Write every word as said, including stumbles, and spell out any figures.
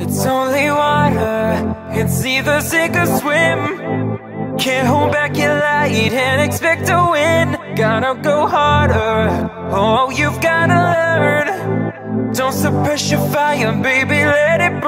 It's only water, it's either sink or swim. Can't hold back your light and expect to win. Gotta go harder, oh, you've gotta learn. Don't suppress your fire, baby, let it